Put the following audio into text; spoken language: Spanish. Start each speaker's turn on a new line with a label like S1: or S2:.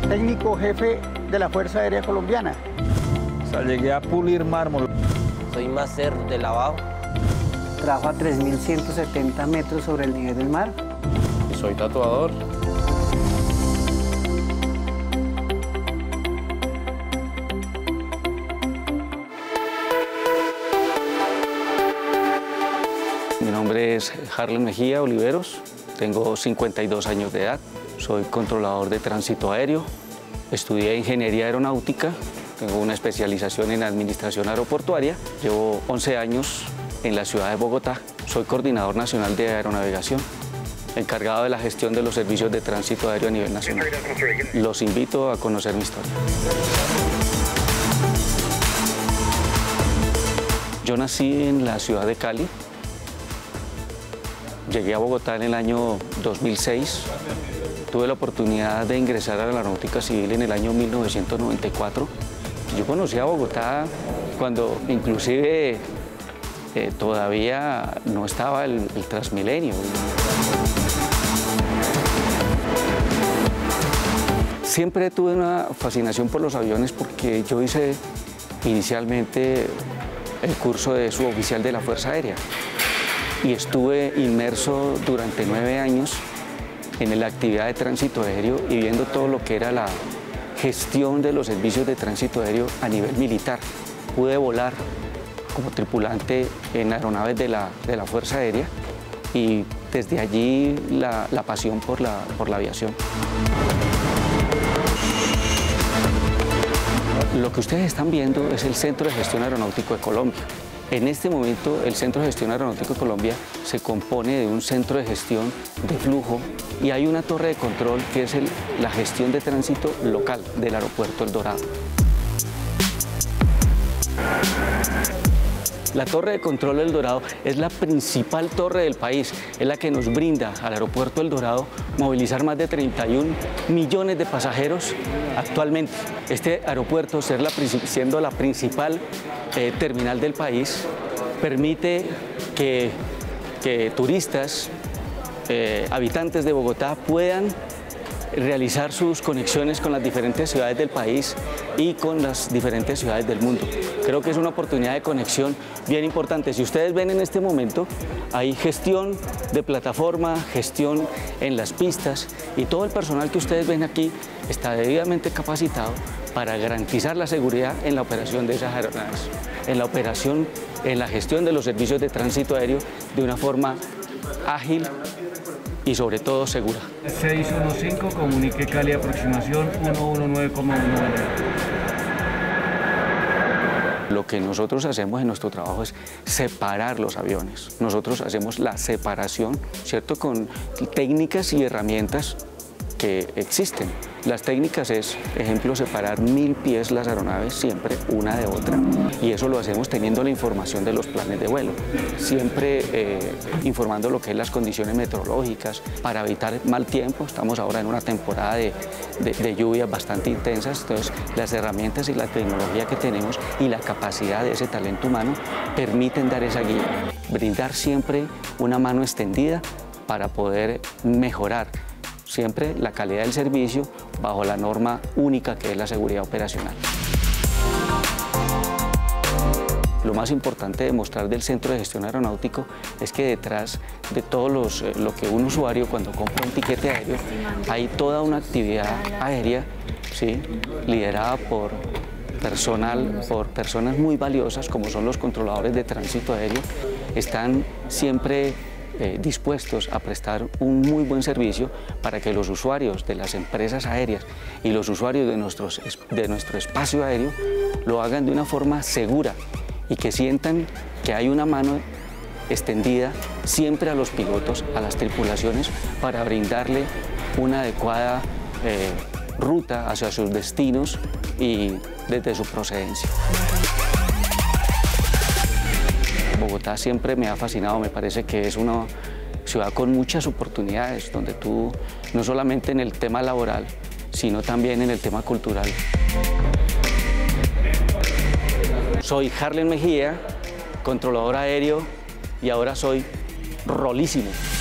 S1: técnico jefe de la Fuerza Aérea Colombiana.
S2: O sea, llegué a pulir mármol.
S3: Soy máster de lavado.
S4: Trabajo a 3.170 metros sobre el nivel del mar.
S5: Soy tatuador.
S6: Mi nombre es Harlen Mejía Oliveros, tengo 52 años de edad, soy controlador de tránsito aéreo, estudié ingeniería aeronáutica, tengo una especialización en administración aeroportuaria, llevo 11 años en la ciudad de Bogotá, soy coordinador nacional de aeronavegación, encargado de la gestión de los servicios de tránsito aéreo a nivel nacional. Los invito a conocer mi historia. Yo nací en la ciudad de Cali. Llegué a Bogotá en el año 2006. Tuve la oportunidad de ingresar a la Aeronáutica Civil en el año 1994. Yo conocí a Bogotá cuando inclusive todavía no estaba el Transmilenio. Siempre tuve una fascinación por los aviones porque yo hice inicialmente el curso de suboficial de la Fuerza Aérea y estuve inmerso durante 9 años en la actividad de tránsito aéreo y viendo todo lo que era la gestión de los servicios de tránsito aéreo a nivel militar. Pude volar como tripulante en aeronaves de la Fuerza Aérea y desde allí la pasión por la aviación. Lo que ustedes están viendo es el Centro de Gestión Aeronáutico de Colombia. En este momento, el Centro de Gestión Aeronáutico de Colombia se compone de un centro de gestión de flujo y hay una torre de control que es la gestión de tránsito local del aeropuerto El Dorado. La torre de control del Dorado es la principal torre del país, es la que nos brinda al aeropuerto El Dorado movilizar más de 31 millones de pasajeros actualmente. Este aeropuerto, siendo la principal terminal del país, permite que turistas, habitantes de Bogotá puedan realizar sus conexiones con las diferentes ciudades del país y con las diferentes ciudades del mundo. Creo que es una oportunidad de conexión bien importante. Si ustedes ven en este momento, hay gestión de plataforma, gestión en las pistas y todo el personal que ustedes ven aquí está debidamente capacitado para garantizar la seguridad en la operación de esas aeronaves, en la gestión de los servicios de tránsito aéreo de una forma ágil y sobre todo segura.
S7: 615, comunique Cali, aproximación 119,1.
S6: Lo que nosotros hacemos en nuestro trabajo es separar los aviones. Nosotros hacemos la separación, ¿cierto?, con técnicas y herramientas que existen. Las técnicas es, ejemplo, separar 1000 pies las aeronaves siempre una de otra y eso lo hacemos teniendo la información de los planes de vuelo, siempre informando lo que es las condiciones meteorológicas para evitar mal tiempo. Estamos ahora en una temporada de lluvias bastante intensas, entonces las herramientas y la tecnología que tenemos y la capacidad de ese talento humano permiten dar esa guía, brindar siempre una mano extendida para poder mejorar siempre la calidad del servicio bajo la norma única que es la seguridad operacional. Lo más importante de mostrar del Centro de Gestión Aeronáutico es que detrás de todo lo que un usuario cuando compra un tiquete aéreo hay toda una actividad aérea, ¿sí?, liderada por personas muy valiosas como son los controladores de tránsito aéreo. Están siempre dispuestos a prestar un muy buen servicio para que los usuarios de las empresas aéreas y los usuarios de nuestro espacio aéreo lo hagan de una forma segura y que sientan que hay una mano extendida siempre a los pilotos, a las tripulaciones, para brindarle una adecuada ruta hacia sus destinos y desde su procedencia. Bogotá siempre me ha fascinado, me parece que es una ciudad con muchas oportunidades, donde tú, no solamente en el tema laboral, sino también en el tema cultural. Soy Harlen Mejía, controlador aéreo, y ahora soy rolísimo.